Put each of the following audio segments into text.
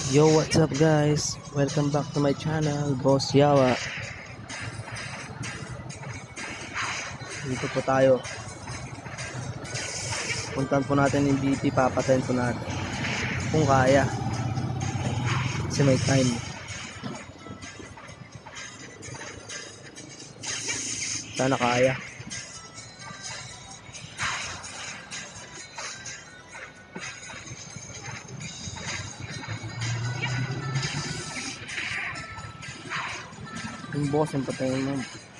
Yo, what's up guys? Welcome back to my channel, Boss Yawa. Dito po tayo. Puntan po natin yung BP, papatayin po natin. Kung kaya. Kasi may time. Sana kaya. Yung boss, yung patayin mo.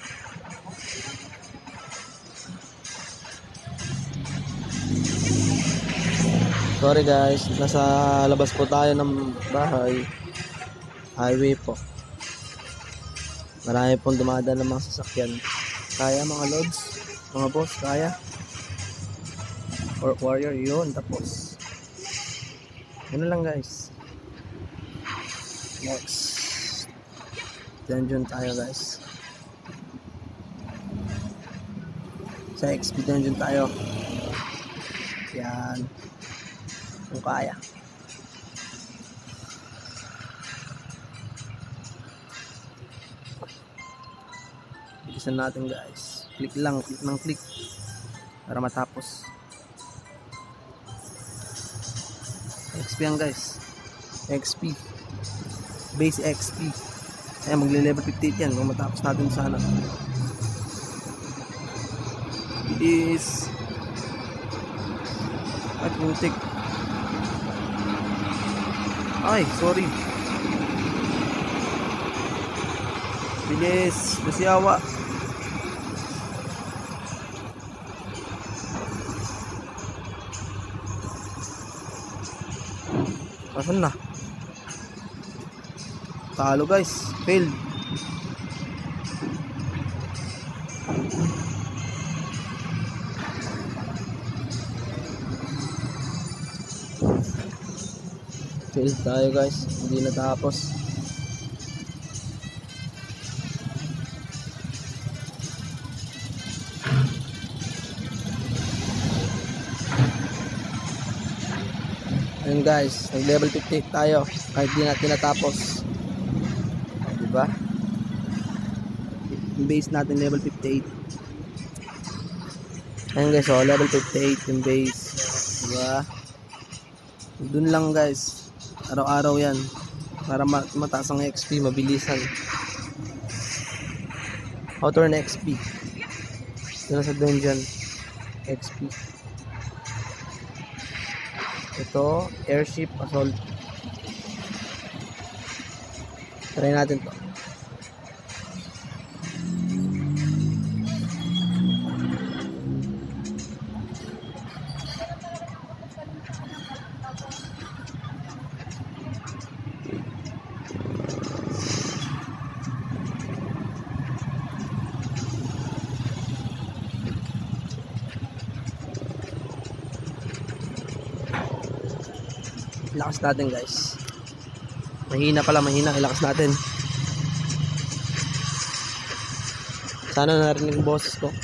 Sorry guys, nasa labas po tayo ng bahay. Highway po. Marami pong dumadaan ng mga sasakyan. Kaya mga lods, mga boss, kaya. Or warrior, yun, tapos. Yun lang guys. Next. Dungeon tayo guys. Sa XP dungeon tayo. Yan. Kung kaya. Bilisan natin guys. Click lang, click ng click. Para matapos. XP yan guys. XP. Base XP. Ayan, magle-level 58 yan kung matapos natin sana. Bilis. At putik. Ay, sorry. Bilis. Kasi Yawa. Asan na? Talo guys. Failed. Failed tayo guys. Hindi natapos. Ayun guys. Nag level 58 tayo. Kahit di natin natapos. Diba? Yung base natin level 58. Ayun guys, oh, level 58 yung base. Diba? Dun lang guys. Araw-araw yan. Para mataas ang XP, mabilisan. Outer na XP. Dun sa dungeon. XP. Ito, airship assault. Try natin to. Ilakas natin guys. Mahina pala, mahina. Ilakas natin. Sana narinig yung boses ko.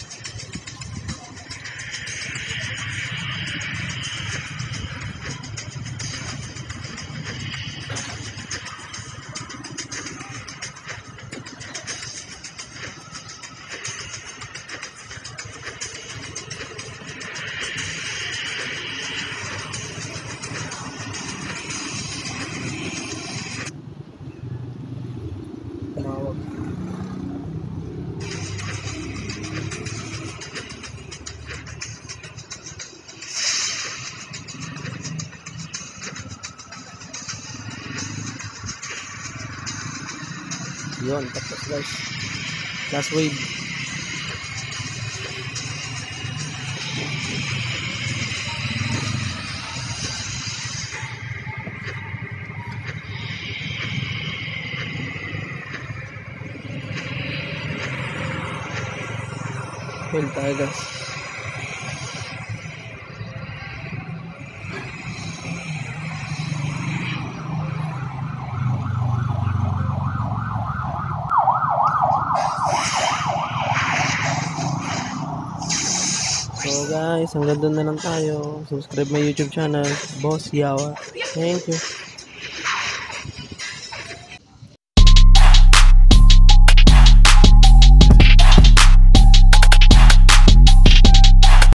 Tumawag. Yun, tapos guys. Last wave. Fail tayo guys. So guys, hanggang doon na lang tayo. Subscribe my YouTube channel, Boss Yawa. Thank you.